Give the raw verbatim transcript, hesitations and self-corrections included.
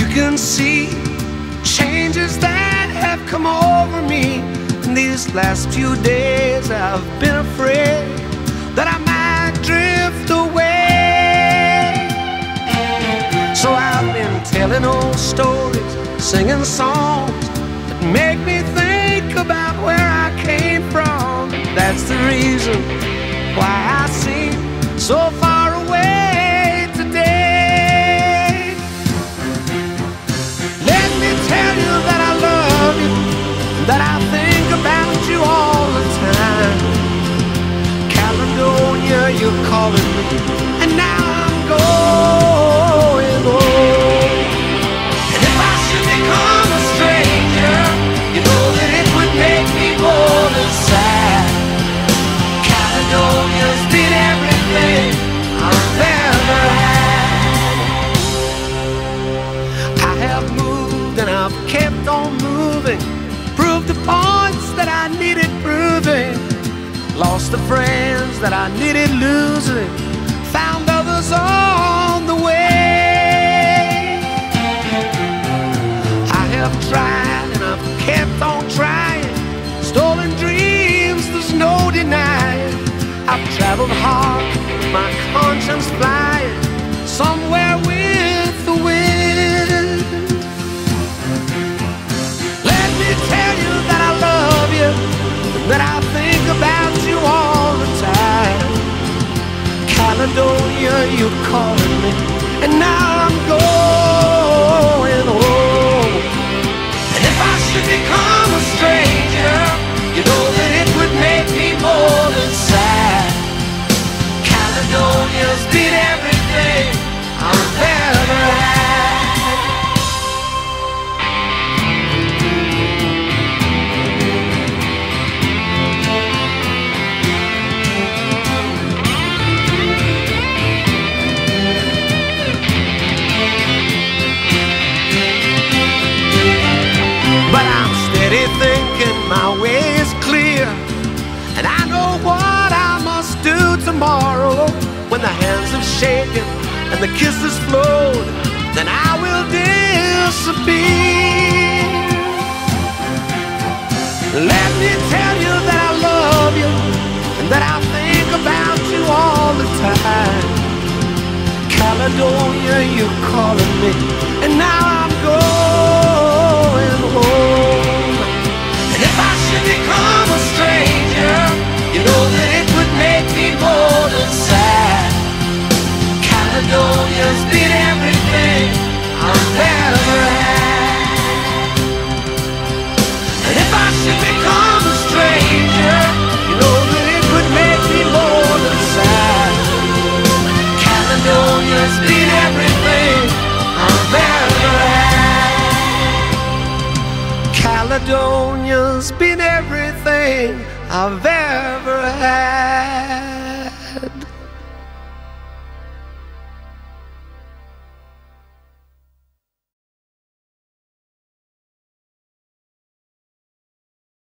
can see changes that have come over me. In these last few days I've been afraid that I might drift away. So I've been telling old stories, singing songs that make me think about where I came from. That's the reason why I seem so far away today. Let me tell you that I love you, that I think about you all the time. Caledonia, you're calling me, and now I'm going home. And if I should become a stranger, you know that it would make me more than sad. Caledonia's been everything I've ever had. I have moved and I've kept on moving, proved the points that I needed proving, lost the friends that I needed losing, found others on the way. I have tried and I've kept on trying, stolen dreams, there's no denying. I've traveled hard, my conscience flying, somewhere with the wind. Let me tell you that I love you, that I think about you all the time. Caledonia, you're calling me, and now I'm going home. And if I should become a stranger, you know that it would make me more than sad. Caledonia's been everything I've ever had. But I'm steady thinking my way is clear, and I know what I must do tomorrow. When the hands have shaken and the kisses flowed, then I will disappear. Let me tell you that I love you, and that I think about you all the time. Caledonia, you're calling me, and now I'm going home. And if I should become a stranger, you know that it would make me more than sad. Caledonia's been everything I've ever had. And if I should become a stranger, you know that it would make me more than sad. Caledonia's been everything I've ever had. Caledonia's been everything I've ever had.